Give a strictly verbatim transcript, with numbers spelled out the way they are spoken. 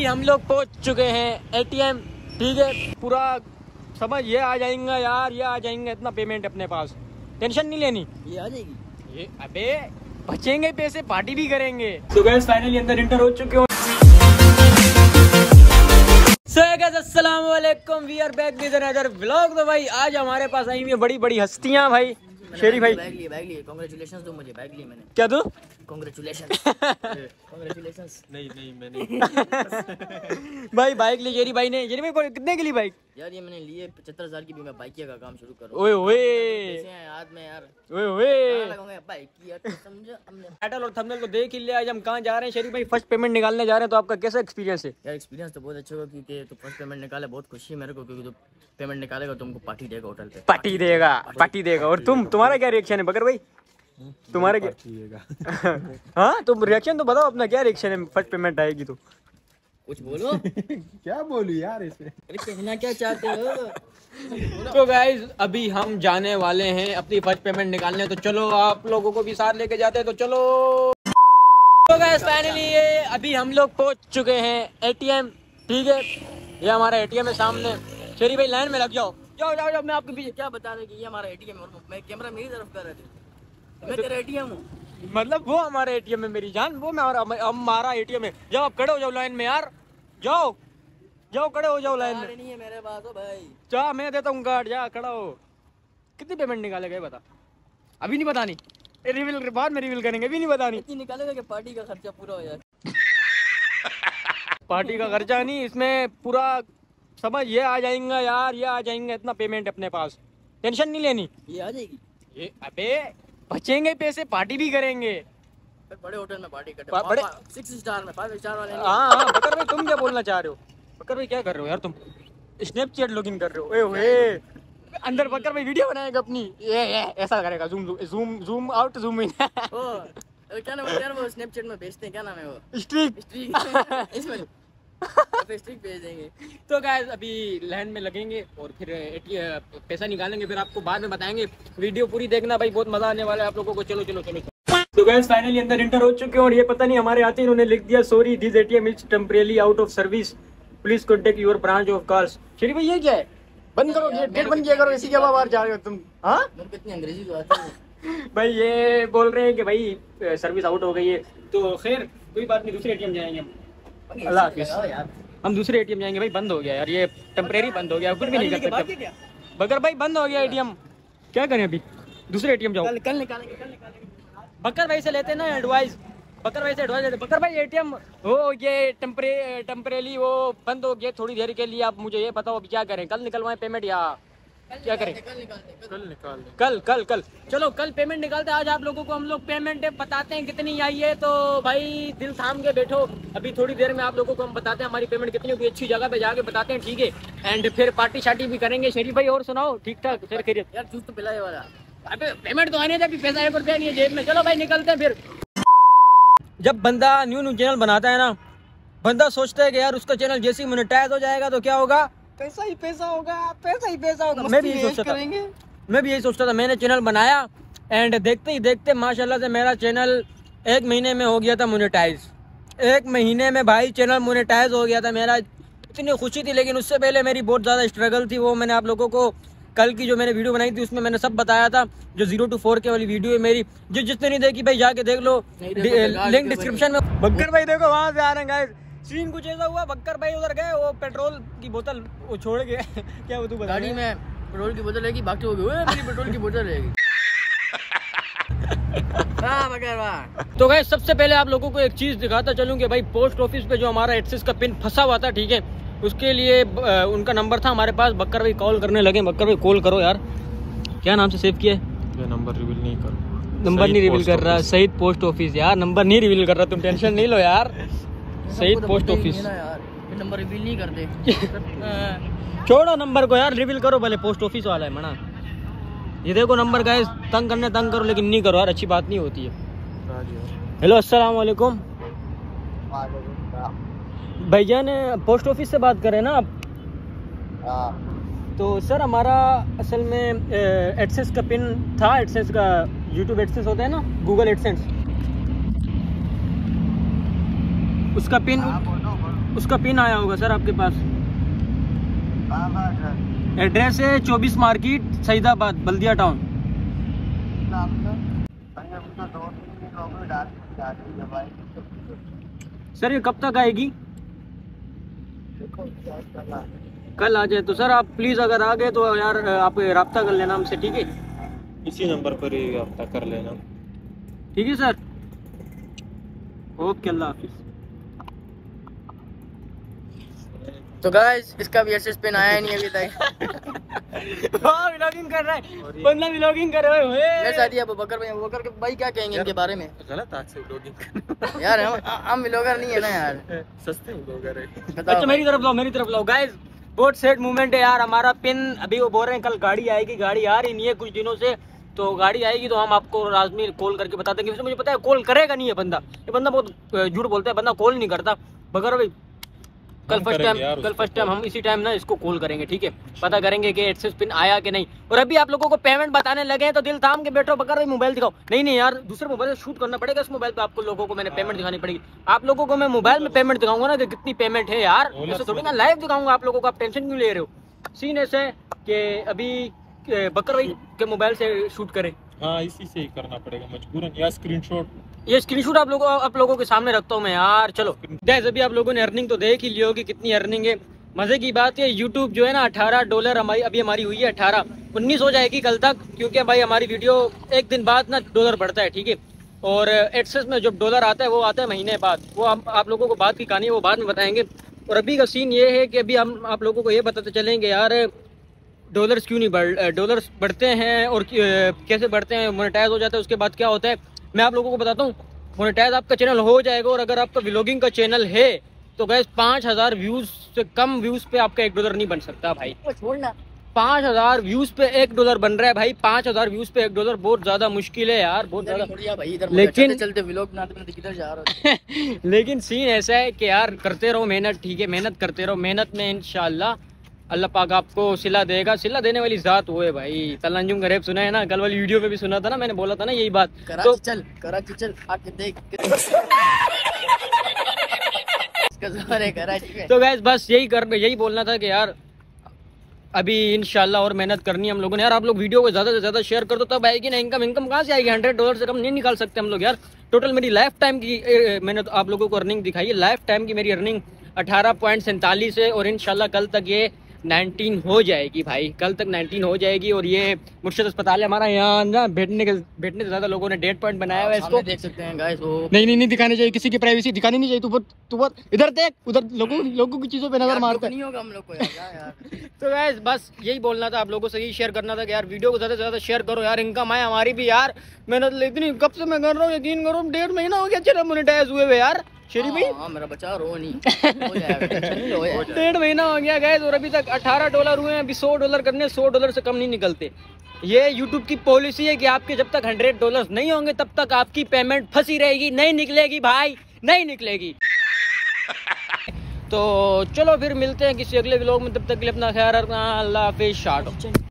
हम लोग पहुंच चुके हैं एटीएम, ठीक है। पूरा समझ ये आ जाएंगे यार, ये आ जाएंगे, इतना पेमेंट अपने पास, टेंशन नहीं लेनी, ये आ जाएगी। ये अबे बचेंगे पैसे, पार्टी भी करेंगे। तो गाइस फाइनली अंदर इंटर हो चुके हो। सो गाइस अस्सलाम वालेकुम, we are back with another vlog. तो भाई आज हमारे पास आई हुई है बड़ी बड़ी हस्तियां भाई। शेरी भाई बैग लिए, बैग लिए, कांग्रेचुलेशंस दो मुझे, बैग लिए मैंने। क्या दो? Congratulations congratulations. नहीं नहीं मैंने भाई बाइक ली शेरी भाई ने। शेरी भाई को कितने की ली बाइक? यार ये मैंने लिए पचहत्तर हजार की भी, मैं बाइकिया का काम शुरू करूँ। ओए ओए पैसे हैं याद में यार, ओए ओए लगाऊंगा बाइकिया, समझो हमने। टाइटल और थंबनेल को देख ही लिया। आज हम कहाँ जा रहे हैं शेरी भाई? फर्स्ट पेमेंट निकालने जा रहे हैं। तो आपका कैसा एक्सपीरियंस है? यार एक्सपीरियंस तो बहुत अच्छा होगा, क्योंकि तो फर्स्ट पेमेंट निकाले, बहुत खुशी है मेरे को, क्योंकि तो पेमेंट निकालेगा तुमको पार्टी देगा होटल पे, पार्टी देगा, पार्टी देगा। और तुम, तुम्हारा क्या रिएक्शन है बकर भाई? तुम्हारा क्या? हाँ तुम रिएक्शन तो बताओ अपना, क्या रिएक्शन है फर्स्ट पेमेंट आएगी तो? कुछ बोलो। क्या बोलूं यार इसमें? अरे कहना क्या चाहते हो? तो गाइज अभी हम जाने वाले हैं अपनी फर्स्ट पेमेंट निकालने। तो चलो आप लोगों को भी साथ लेके जाते हैं, तो चलो। तो गाइज फाइनली ये अभी हम लोग पहुंच चुके हैं एटीएम, ठीक है। ये हमारा एटीएम है सामने। शेरी भाई लाइन में लग जाओ, जाओ जाओ जाओ। मैं आपके पीछे। क्या बता रहे कि ये हमारा एटीएम है, मैं कैमरा मेरी तरफ कर रहे थे, मैं तेरा एटीएम हूँ। मतलब वो हमारा एटीएम है मेरी जान, वो मैं हमारा एटीएम है। जाओ आप खड़े हो जाओ लाइन में यार, जाओ जाओ खड़े हो जाओ लाइन में। नहीं है मेरे पास हो भाई, जा मैं देता हूँ कार्ड, जा खड़ा हो। कितनी पेमेंट निकाले गए बता? अभी नहीं बतानी, रिवील बाद में रिवील करेंगे, अभी नहीं बतानी। इतनी निकालेगा कि पार्टी का खर्चा पूरा हो जाए। पार्टी का खर्चा नहीं, इसमें पूरा समझ ये आ जाएंगे यार, ये आ जाएंगे, इतना पेमेंट अपने पास, टेंशन नहीं लेनी, ये आ जाएगी। ये अबे बचेंगे पैसे, पार्टी भी करेंगे। बड़े होटल में पार्टी करते, बड़े सिक्स स्टार में, फाइव स्टार वाले। हाँ हाँ बकर भाई तुम क्या बोलना चाह रहे हो? बकर भाई क्या कर रहे हो यार तुम? स्नैपचैट लॉगिन कर रहे हो? ओए ओए अंदर बकर भाई वीडियो बनाएगा अपनी, ये ये ऐसा करेगा, zoom zoom zoom out zoom in. ओ क्या नाम है यार वो स्नैपचैट में भेजते हैं, क्या नाम है वो? Streak streak. इसमें स्ट्रीक भेज देंगे। तो गाइस अभी लाइन में लगेंगे और फिर पैसा निकालेंगे, फिर आपको बाद में बताएंगे। वीडियो पूरी देखना भाई, बहुत मजा आने वाला है आप लोगों को। चलो चलो चलो। तो गाइस फाइनली अंदर इंटर हो चुके हैं और ये पता नहीं हमारे आते इन्होंने लिख दिया sorry this ATM is temporary out of service, please contact your branch of calls. शेरी भाई ये क्या है? बंद करो गेट, गेट बंद किया करो, इसी के बाहर जा रहे हो तुम। हाँ कितनी अंग्रेजी तो आती है भाई, ये बोल रहे हैं कि भाई सर्विस आउट हो गई है। तो खैर कोई बात नहीं, दूसरे एटीएम जाएंगे हम। अल्लाह हाफिज़। हम दूसरे एटीएम जाएंगे भाई, बंद हो गया यार, ये टेम्परेरी बंद हो गया, कुछ भी नहीं कर सकते। बकर भाई बंद हो गया एटीएम, क्या करें अभी? दूसरे एटीएम जाओ। कल कल निकालेंगे, कल निकालेंगे। बकर भाई से लेते ना एडवाइस, बकर भाई से एडवाइस लेते। बकर भाई एटीएम वो ये टेम्परे टेम्परेरी वो बंद हो गया थोड़ी देर के लिए, आप मुझे ये बताओ अभी क्या करें? कल निकलवाएं पेमेंट या क्या करें? कल निकालते, कल निकाल दे। कल कल कल चलो कल पेमेंट निकालते हैं। आज आप लोगों को हम लोग पेमेंट बताते हैं कितनी आई है। तो भाई दिल थाम के बैठो, अभी थोड़ी देर में आप लोगों को हम बताते हैं हमारी पेमेंट कितनी होगी। अच्छी जगह पे जाके बताते हैं, ठीक है। एंड फिर पार्टी शार्टी भी करेंगे। शरीफ भाई और सुनाओ, ठीक ठाक सर खैरियत? यार जूस तो पिलाए वाला। अबे पेमेंट तो आने दे, अभी पैसा एक रुपया नहीं है जेब में। चलो भाई निकलते हैं फिर। जब बंदा न्यू न्यू चैनल बनाता है ना, बंदा सोचता है कि यार उसका चैनल जैसे ही मोनेटाइज हो जाएगा तो क्या होगा? पैसा ही पैसा होगा, पैसा ही पैसा होगा। मैं भी यही सोचता था, मैं भी यही सोचता था। मैंने चैनल बनाया एंड देखते ही देखते माशाल्लाह से मेरा चैनल एक महीने में हो गया था मोनेटाइज। एक महीने में भाई चैनल मोनेटाइज हो गया था मेरा, इतनी खुशी थी। लेकिन उससे पहले मेरी बहुत ज़्यादा स्ट्रगल थी, वो मैंने आप लोगों को कल की जो मैंने वीडियो बनाई थी उसमें मैंने सब बताया था। जो जीरो टू फोर के वाली वीडियो है मेरी, जो जिसने नहीं देखी भाई जाके देख लो, लिंक डिस्क्रिप्शन में। बक्कर भाई देखो वहाँ से आ रहे हैं गाइस। सीन कुछ ऐसा हुआ, बक्कर भाई उधर गए, वो पेट्रोल की बोतल वो छोड़ गए। क्या वो तू बता? गाड़ी में पेट्रोल की बोतल रहेगी, बाकी हो गई मेरी पेट्रोल की बोतल रहेगी। वाह बकर वाह। तो गाइस सबसे पहले आप लोगों को एक चीज दिखाता चलूं कि भाई पोस्ट ऑफिस पे जो हमारा एक्सिस का पिन फंसा हुआ था, ठीक है, उसके लिए आ, उनका नंबर था हमारे पास। बक्कर भाई कॉल करने लगे। बक्कर भाई कॉल करो यार। क्या नाम से सेव किया है? ये नंबर रिवील नहीं करो, नंबर नहीं रिवील कर रहा। शहीद पोस्ट ऑफिस यार, नंबर नहीं रिवील कर रहा, तुम टेंशन नहीं लो यार। शहीद पोस्ट ऑफिस यार, नंबर रिवील नहीं करते। छोड़ो नंबर को यार, रिवील करो भले, पोस्ट ऑफिस वाला है मना। ये देखो नंबर गाइस, तंग करने तंग करो लेकिन नहीं करो यार, अच्छी बात नहीं होती है। हेलो अस्सलाम वालेकुम भाईजान, पोस्ट ऑफिस से बात कर रहे हैं ना आप? तो सर हमारा असल में एडसेंस का पिन था, एडसेंस का, यूट्यूब एडसेंस होता है ना, गूगल एडसेंस, उसका पिन उसका पिन आया होगा सर आपके पास। एड्रेस है चौबीस market Saidabad Baldia town. Sir ये कब तक आएगी? कल आ जाए तो सर आप प्लीज़ अगर आ गए तो यार आप रब्ता कर लेना हमसे, ठीक है? इसी नंबर पर ही रब्ता कर लेना, ठीक है सर। ओके, अल्लाह हाफिज़। तो गाइस इसका भी एस एस पिन आया नहीं अभी तक। वाह, व्लॉगिंग कर रहा है बंदा, व्लॉगिंग कर रहा है। मैं शादी अबू बकर भाई, अबू बकर के भाई क्या कहेंगे इनके बारे में? गलत आज से व्लॉगिंग यार हम हम व्लॉगर नहीं है ना यार, सस्ते व्लॉगर है। अच्छा मेरी तरफ लो, मेरी तरफ लो गाइस। बहुत सेट मूवमेंट है यार हमारा। पिन अभी वो बोल रहे हैं कल गाड़ी आएगी, गाड़ी आ रही नहीं है कुछ दिनों से, तो गाड़ी आएगी तो हम आपको लाजमी कॉल करके बता देंगे। मुझे पता है कॉल करेगा नहीं है बंदा, ये बंदा बहुत झूठ बोलता है, बंदा कॉल नहीं करता। बगर भाई कल फर्स्ट टाइम कल फर्स्ट टाइम हम इसी टाइम ना इसको कॉल करेंगे, ठीक है? पता करेंगे कि एक्सेस पिन आया कि नहीं। और अभी आप लोगों को पेमेंट बताने लगे हैं तो दिल थाम के बैठो। बकर भाई मोबाइल दिखाओ। नहीं नहीं यार, दूसरे मोबाइल से शूट करना पड़ेगा, इस मोबाइल पे आपको लोगों को मैंने पेमेंट दिखानी पड़ेगी। आप लोगों को मैं मोबाइल में पेमेंट दिखाऊंगा ना कि कितनी पेमेंट है यार, ऐसे थोड़ी ना लाइव दिखाऊंगा आप लोगों को। आप टेंशन क्यों ले रहे हो? सीन ऐसे है कि अभी बकर भाई के मोबाइल से शूट करें। हाँ, इसी से ही करना पड़ेगा मजबूरन, या स्क्रीनशॉट। ये स्क्रीनशॉट आप लोगों आप लोगों के सामने रखता हूँ मैं यार। चलो गाइस, अभी आप लोगों ने अर्निंग तो देख ही ली होगी कितनी अर्निंग है। मजे की बात है, यूट्यूब जो है ना अठारह डॉलर हमारी अभी हमारी हुई है, अठारह उन्नीस हो जाएगी कल तक, क्योंकि भाई हमारी वीडियो एक दिन बाद ना डॉलर बढ़ता है, ठीक है? और एडसेंस में जब डॉलर आता है वो आता है महीने बाद। वो हम आप लोगों को बात की कहानी है वो बाद में बताएंगे। और अभी का सीन ये है कि अभी हम आप लोगों को ये बताते चलेंगे यार डॉलर्स क्यों नहीं बढ़ डॉलर्स बढ़ते हैं और कैसे बढ़ते हैं, मोनेटाइज हो जाता है, उसके बाद क्या होता है मैं आप लोगों को बताता हूँ। मोनेटाइज आपका चैनल हो जाएगा और अगर आपका व्लॉगिंग का चैनल है तो गैस पाँच हजार व्यूज से कम व्यूज पे आपका एक डॉलर नहीं बन सकता भाई। छोड़ना, पाँच हजार व्यूज पे एक डॉलर बन रहा है भाई। पाँच हजार व्यूज पे एक डॉलर बहुत ज्यादा मुश्किल है यार, बहुत ज्यादा। भाई इधर लेकिन चलते चलते व्लॉग बनाते बनाते किधर जा रहे हो? लेकिन सीन ऐसा है कि यार करते रहो मेहनत, ठीक है? मेहनत करते रहो, मेहनत में इंशाल्लाह अल्लाह पाक आपको सिला देगा। सिला देने वाली जात वो है भाई। तलंजुम का रैप सुना है ना, कल वाली वीडियो में भी सुना था ना, मैंने बोला था ना यही बात। कराची तो चल कराची चल आके देख कराची में। तो गैस बस यही कर यही बोलना था कि यार अभी इंशाल्लाह और मेहनत करनी है हम लोगों ने। यार आप लोग वीडियो को ज़्यादा से ज़्यादा शेयर कर दो, तब आएगी ना इनकम। इनकम कहाँ से आएगी? हंड्रेड डॉलर से कम नहीं निकाल सकते हम लोग यार। टोटल मेरी लाइफ टाइम की ए, मैंने तो आप लोगों को अर्निंग दिखाई है। लाइफ टाइम की मेरी अर्निंग अठारह पॉइंट सैंतालीस है और इंशाल्लाह कल तक ये नाइनटीन हो जाएगी भाई। कल तक नाइनटीन हो जाएगी। और ये मुर्शिद अस्पताल है हमारा, यहाँ ना बैठने के बैठने से ज़्यादा लोगों ने डेढ़ पॉइंट बनाया हुआ है इसको। देख सकते हैं गाइस वो। नहीं नहीं नहीं दिखानी चाहिए, किसी की प्राइवेसी दिखानी नहीं चाहिए। तू तू इधर देख, उधर लोगों लोगों की चीज़ों पे नजर मारता नहीं होगा हम लोग को यार। तो गाइस बस यही बोलना था आप लोगों से, यही शेयर करना था कि यार वीडियो को ज़्यादा से ज़्यादा शेयर करो यार। इनकम आए हमारी भी यार, मेहनत इतनी कब से मैं कर रहा हूँ, यकीन करो डेढ़ महीना हो गया चलो मोनेटाइज हुए हुए यार। शेरी भाई हाँ, मेरा बचा रो नहीं हो जाएगा। डेढ़ महीना हो गया गैस और अभी तक अठारह डॉलर हुए हैं। अभी सौ डॉलर करने, सौ डॉलर से कम नहीं निकलते। ये यूट्यूब की पॉलिसी है कि आपके जब तक हंड्रेड डॉलर नहीं होंगे तब तक आपकी पेमेंट फंसी रहेगी, नहीं निकलेगी भाई, नहीं निकलेगी। तो चलो फिर मिलते हैं किसी अगले व्लॉग में, तब तक के लिए अपना ख्याल रखना। अल्लाह हाफिज़।